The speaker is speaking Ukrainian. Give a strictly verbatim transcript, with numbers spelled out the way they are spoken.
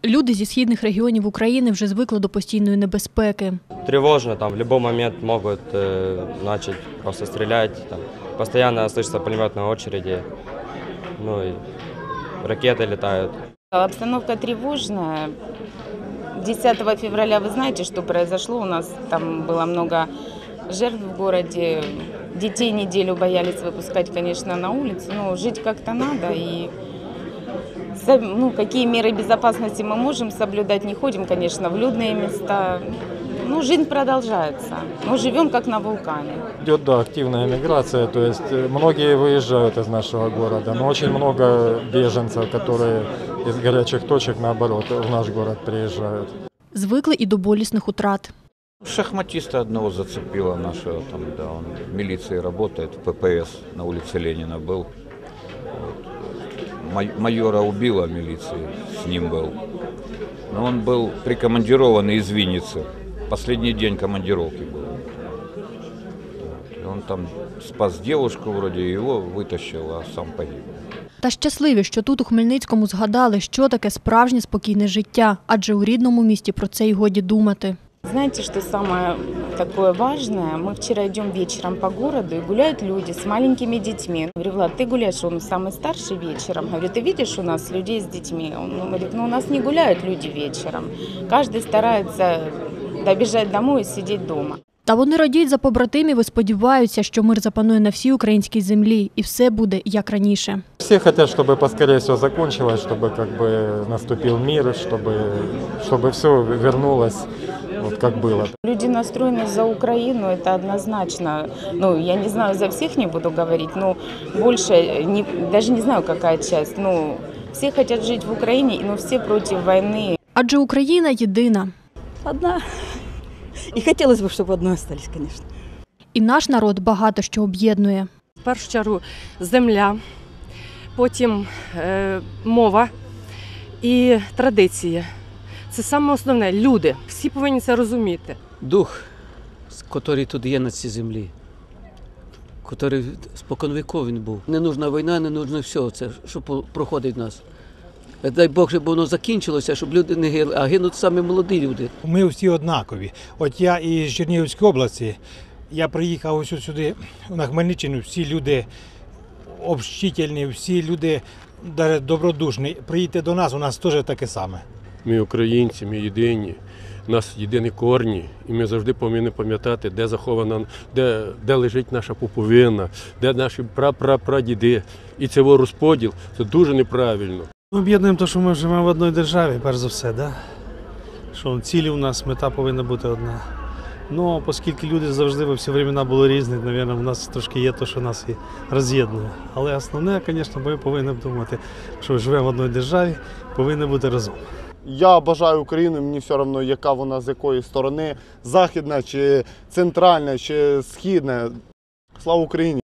Люди зі східних регіонів України вже звикли до постійної небезпеки. Тревожно, там в любой момент могут э, начать просто стрелять. Там, постоянно слышатся пулеметные очереди, ну и ракеты летают. Обстановка тревожная. десятого февраля вы знаете, что произошло? У нас там было много жертв в городе. Детей неделю боялись выпускать, конечно, на улицу, но жить как-то надо. И ну, какие меры безопасности мы можем соблюдать, не ходим, конечно, в людные места. Ну, жизнь продолжается. Мы живем как на вулкане. Идет, да, активная миграция, то есть многие выезжают из нашего города, но очень много беженцев, которые из горячих точек, наоборот, в наш город приезжают. Звикли і до болісних утрат. Шахматиста одного зацепило нашего, там, да, он в милиции работает, в ППС на улице Ленина был. Вот. Майора убила милиции, с ним был. Но он был прикомандированный из Винницы. Последний день командировки был. Он там спас девушку вроде, его вытащил, а сам погиб. Та щасливі, що тут у Хмельницькому згадали, що таке справжнє спокійне життя, адже у рідному місті про це й годі думати. Знаете, что самое такое важное? Мы вчера идем вечером по городу, и гуляют люди с маленькими детьми. Говорю, Влад, ты гуляешь, он самый старший вечером. Говорю, ты видишь у нас людей с детьми? Он говорит, ну у нас не гуляют люди вечером. Каждый старается добежать домой и сидеть дома. Та вони радіють за побратимів і сподіваються, що мир запанує на всій українській землі і все буде як раніше. Все хотят, чтобы поскорее все закончилось, чтобы как бы наступил мир, чтобы, чтобы все вернулось, вот как было. Люди настроены за Украину, это однозначно. Ну, я не знаю, за всех не буду говорить, но больше, не, даже не знаю, какая часть. Ну, все хотят жить в Украине, но все против войны. Адже Україна єдина. Одна. І хотілося б, щоб одною залишились, звісно. І наш народ багато що об'єднує. В першу чергу земля, потім е, мова і традиції. Це саме основне. Люди. Всі повинні це розуміти. Дух, який тут є на цій землі, який споконвіков він був. Не нужна війна, не нужно все, це, що проходить в нас. Дай Бог, щоб воно закінчилося, щоб люди не гинули, а гинуть саме молоді люди. Ми всі однакові. От я із Чернігівської області, я приїхав ось сюди, на Хмельниччину, всі люди общительні, всі люди добродушні. Приїдьте до нас, у нас теж таке саме. Ми українці, ми єдині, у нас єдині корні, і ми завжди повинні пам'ятати, де захована, де, де лежить наша пуповина, де наші прапрапрадіди. І цей розподіл – це дуже неправильно. Ми об'єднуємо те, що ми живемо в одній державі, перш за все, да? Що цілі у нас, мета повинна бути одна. Ну, оскільки люди завжди во всі времена були різні, мабуть, у нас трошки є те, що нас і роз'єднує. Але основне, звісно, ми повинні думати, що живемо в одній державі, повинні бути разом. Я бажаю Україну, мені все одно, яка вона з якої сторони, західна чи центральна, чи східна. Слава Україні!